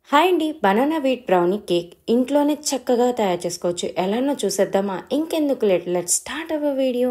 Hi అండి, banana wheat brownie cake ఇంట్లోనే చక్కగా తయారు చేసుకోవచ్చు. ఎలానో చూసేద్దామా? ఇంకెందుకు late, let's start our video.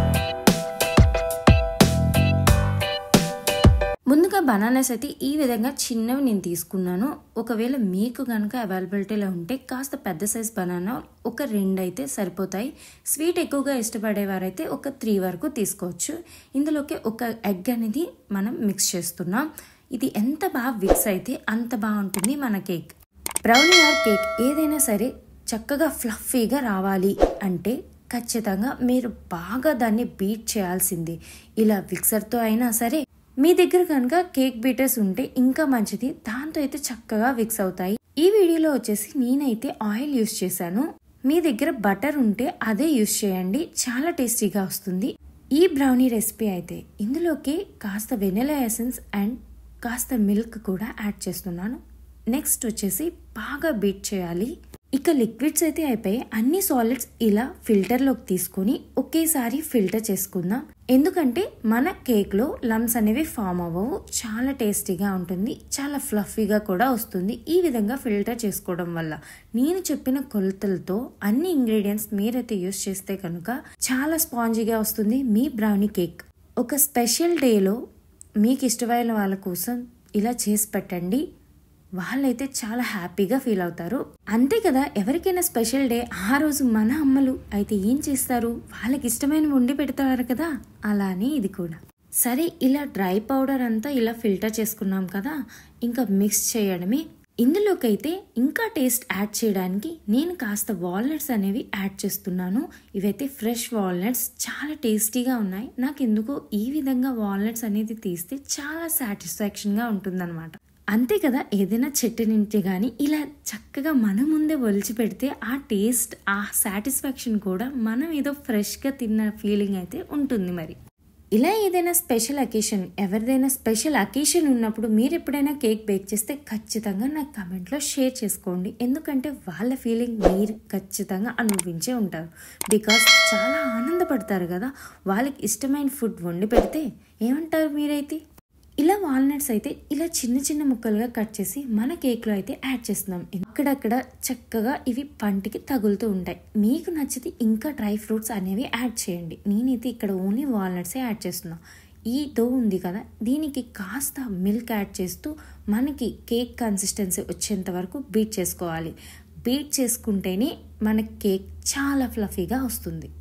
ముందుగా బనానాస్ అయితే ఈ విధంగా చిన్నవి నేను తీసుకున్నాను. ఒకవేళ మీకు కనుక అవైలబిలిటీలో ఉంటే కాస్త పెద్ద సైజ్ బనానా ఒక 2 అయితే సరిపోతాయి. స్వీట్ ఎక్కువగా ఇష్టపడేవారైతే ఒక 3 వరకు తీసుకోవచ్చు. ఇందులోకి ఒక ఎగ్ అనేది మనం మిక్స్ చేస్తున్నాం. ఇది ఎంత బాగా మిక్స్ అయితే అంత బాగుంటుంది మన కేక్. బ్రౌనీ ఆర్ కేక్ ఏదైనా సరే చక్కగా ఫ్లఫీగా రావాలి అంటే ఖచ్చితంగా మీరు బాగా దాన్ని బీట్ చేయాల్సిందే. ఇలా మిక్సర్తో అయినా సరే, మీ దగ్గర కనుక కేక్ బీటర్స్ ఉంటే ఇంకా మంచిది. దాంతో అయితే చక్కగా మిక్స్ అవుతాయి. ఈ వీడియోలో వచ్చేసి నేనైతే ఆయిల్ యూస్ చేశాను. మీ దగ్గర బటర్ ఉంటే అదే యూస్ చేయండి, చాలా టేస్టీగా వస్తుంది ఈ బ్రౌనీ రెసిపీ అయితే. ఇందులోకి కాస్త వెనిలా ఎసెన్స్ అండ్ కాస్త మిల్క్ కూడా యాడ్ చేస్తున్నాను. నెక్స్ట్ వచ్చేసి బాగా బీట్ చేయాలి. ఇక లిక్విడ్స్ అయితే అయిపోయి అన్ని సాలిడ్స్ ఇలా ఫిల్టర్లోకి తీసుకొని ఒకేసారి ఫిల్టర్ చేసుకుందాం. ఎందుకంటే మన కేక్లో లమ్స్ అనేవి ఫామ్ అవ్వవు. చాలా టేస్టీగా ఉంటుంది, చాలా ఫ్లఫీగా కూడా వస్తుంది ఈ విధంగా ఫిల్టర్ చేసుకోవడం వల్ల. నేను చెప్పిన కొలతలతో అన్ని ఇంగ్రీడియంట్స్ మీరైతే యూస్ చేస్తే కనుక చాలా స్పాంజీగా వస్తుంది మీ బ్రౌనీ కేక్. ఒక స్పెషల్ డేలో మీకు ఇష్టమైన వాళ్ళ కోసం ఇలా చేసి పెట్టండి, వాళ్ళైతే చాలా హ్యాపీగా ఫీల్ అవుతారు. అంతే కదా, ఎవరికైనా స్పెషల్ డే ఆ రోజు మన అమ్మలు అయితే ఏం చేస్తారు, వాళ్ళకి ఇష్టమైన వండి పెడతారు కదా, అలానే ఇది కూడా. సరే, ఇలా డ్రై పౌడర్ అంతా ఇలా ఫిల్టర్ చేసుకున్నాం కదా, ఇంకా మిక్స్ చేయడమే. ఇందులోకైతే ఇంకా టేస్ట్ యాడ్ చేయడానికి నేను కాస్త వాల్నట్స్ అనేవి యాడ్ చేస్తున్నాను. ఇవైతే ఫ్రెష్ వాల్నట్స్, చాలా టేస్టీగా ఉన్నాయి. నాకు ఎందుకో ఈ విధంగా వాల్నట్స్ అనేది తీస్తే చాలా సాటిస్ఫాక్షన్గా ఉంటుందన్నమాట. అంతే కదా, ఏదైనా చెట్టు నుంచి కానీ ఇలా చక్కగా మన ముందే ఒలిచి పెడితే ఆ టేస్ట్, ఆ సాటిస్ఫాక్షన్ కూడా మనం ఏదో ఫ్రెష్గా తిన్న ఫీలింగ్ అయితే ఉంటుంది. మరి ఇలా ఏదైనా స్పెషల్ అకేషన్, ఎవరిదైనా స్పెషల్ అకేషన్ ఉన్నప్పుడు మీరు ఎప్పుడైనా కేక్ బేక్ చేస్తే ఖచ్చితంగా నాకు కమెంట్లో షేర్ చేసుకోండి. ఎందుకంటే వాళ్ళ ఫీలింగ్ మీరు ఖచ్చితంగా అనుభవించే ఉంటారు. బికాస్ చాలా ఆనందపడతారు కదా, వాళ్ళకి ఇష్టమైన ఫుడ్ వండి పెడితే. ఏమంటారు మీరైతే? ఇలా వాల్నట్స్ అయితే ఇలా చిన్న చిన్న ముక్కలుగా కట్ చేసి మన కేక్లో అయితే యాడ్ చేస్తున్నాం. అక్కడక్కడ చక్కగా ఇవి పంటికి తగులుతూ ఉంటాయి. మీకు నచ్చితే ఇంకా డ్రై ఫ్రూట్స్ అనేవి యాడ్ చేయండి. నేనైతే ఇక్కడ ఓన్లీ వాల్నట్సే యాడ్ చేస్తున్నాను. ఈ దో ఉంది కదా, దీనికి కాస్త మిల్క్ యాడ్ చేస్తూ మనకి కేక్ కన్సిస్టెన్సీ వచ్చేంత వరకు బీట్ చేసుకోవాలి. బీట్ చేసుకుంటేనే మన కేక్ చాలా ఫ్లఫీగా వస్తుంది.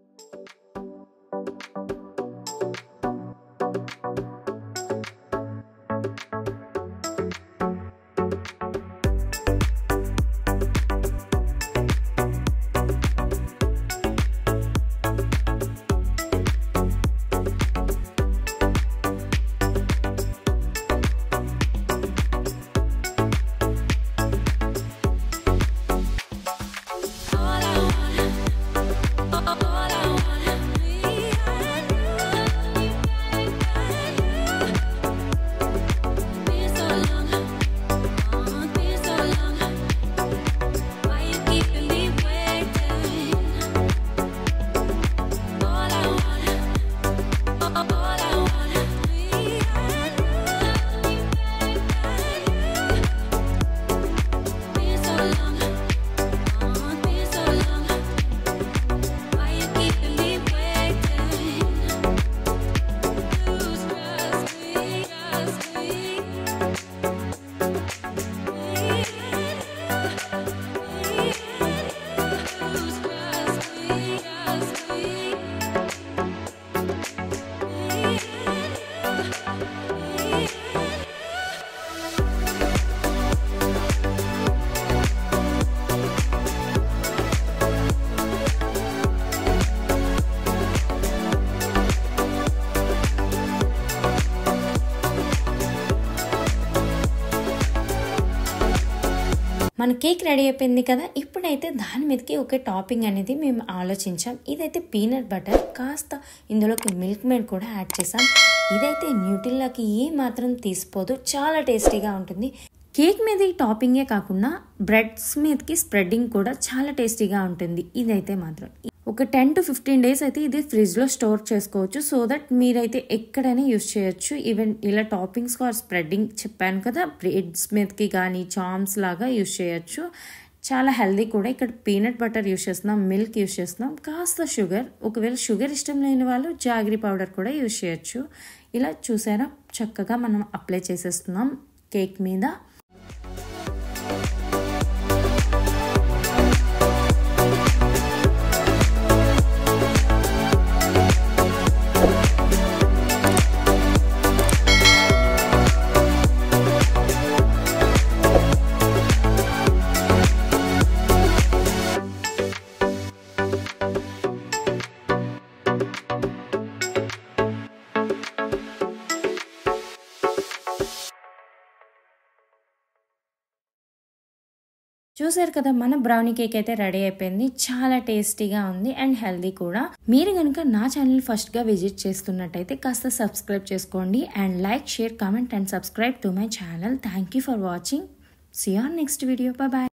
మన కేక్ రెడీ అయిపోయింది కదా. ఇప్పుడైతే దాని మీదకి ఒక టాపింగ్ అనేది మేము ఆలోచించాం. ఇదైతే పీనట్ బటర్, కాస్త ఇందులోకి మిల్క్ మేడ్ కూడా యాడ్ చేసాం. ఇదైతే న్యూటిల్లాకి ఏ మాత్రం తీసిపోదు, చాలా టేస్టీగా ఉంటుంది. కేక్ మీద ఈ టాపింగే కాకుండా బ్రెడ్స్ మీదకి స్ప్రెడ్డింగ్ కూడా చాలా టేస్టీగా ఉంటుంది. ఇదైతే మాత్రం ఒక 10 to 15 డేస్ అయితే ఇది ఫ్రిడ్జ్లో స్టోర్ చేసుకోవచ్చు. సో దట్ మీరైతే ఎక్కడైనా యూస్ చేయొచ్చు. ఈవెన్ ఇలా టాపింగ్స్ ఆర్ స్ప్రెడ్డింగ్ చెప్పాను కదా, బ్రెడ్స్ మీదకి కానీ చామ్స్ లాగా యూస్ చేయొచ్చు. చాలా హెల్దీ కూడా. ఇక్కడ పీనట్ బటర్ యూస్ చేస్తున్నాం, మిల్క్ యూస్ చేస్తున్నాం, కాస్త షుగర్. ఒకవేళ షుగర్ ఇష్టం లేని వాళ్ళు జాగరీ పౌడర్ కూడా యూస్ చేయొచ్చు. ఇలా చూసారా చక్కగా మనం అప్లై చేసేస్తున్నాం కేక్ మీద. చూసారు కదా, మన బ్రౌనీ కేక్ అయితే రెడీ అయిపోయింది. చాలా టేస్టీగా ఉంది అండ్ హెల్దీ కూడా. మీరు కనుక నా ఛానల్ ఫస్ట్గా విజిట్ చేస్తున్నట్టయితే కాస్త సబ్స్క్రైబ్ చేసుకోండి and like, share, comment and subscribe to my channel. Thank you for watching. See you on next video. Bye.